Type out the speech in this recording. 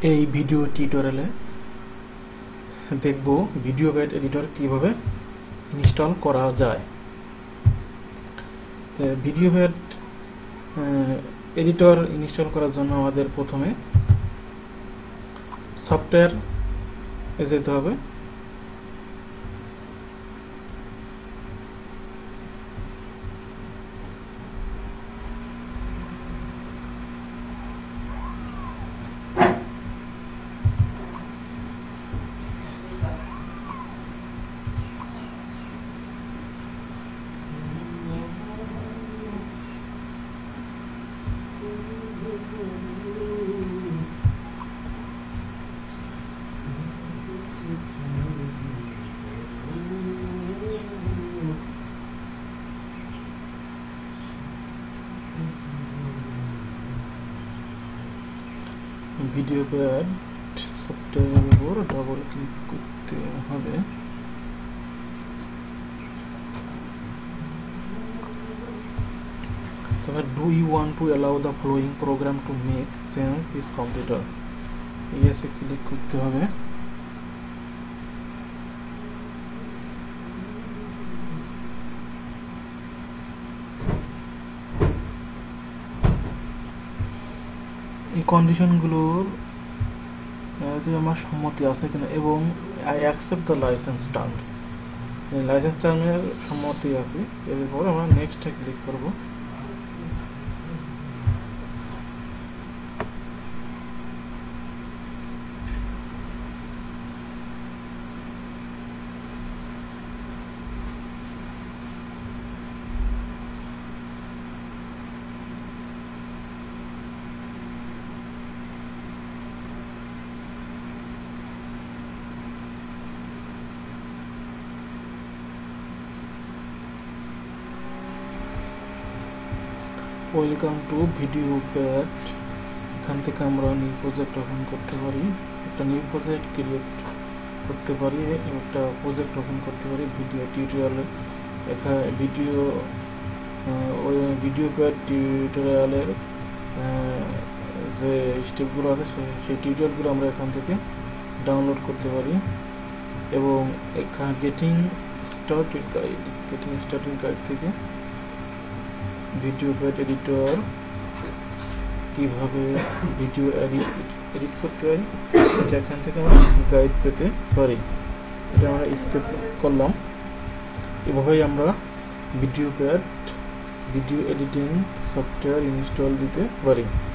এই ভিডিও টিউটোরিয়ালে দেখব ভিডিও প্যাড এডিটর কিভাবে ইনস্টল করা যায়। ভিডিও প্যাড এডিটর ইনস্টল করার জন্য আমাদের প্রথমে সফটওয়্যার যেতে হবে। ভিডিও প্যাড সফটওয়্যারের উপর ডাবল ক্লিক করতে হবে। তারপর do you want to allow the following program to make sense this computer, ইয়েসে ক্লিক করতে হবে। এই কন্ডিশনগুলোর আমার সম্মতি আছে কিনা এবং I accept the licence terms, licence টার্মের সম্মতি আছে। এরপর আমরা নেক্সটে ক্লিক করব। Welcome to video pad. এখান থেকে আমরা নিউ প্রজেক্ট ওপেন করতে পারি, একটা নিউ প্রজেক্ট ক্রিয়েট করতে পারি, একটা প্রজেক্ট ওপেন করতে পারি ভিডিও টিউটোরিয়ালে। এখানে ভিডিও প্যাড টিউটোরিয়ালের যে স্টেপগুলো আছে সেই টিউটোরিয়ালগুলো আমরা এখান থেকে ডাউনলোড করতে পারি এবং এখানে গেটিং স্টার্টিং গাইড থেকে ভিডিও প্যাড এডিটর কিভাবে ভিডিও এডিট করতে হয় এটা এখান থেকে আমরা গাইড পেতে পারি। এটা আমরা স্কিপ করলাম। এভাবেই আমরা video pad video editing software install দিতে পারি।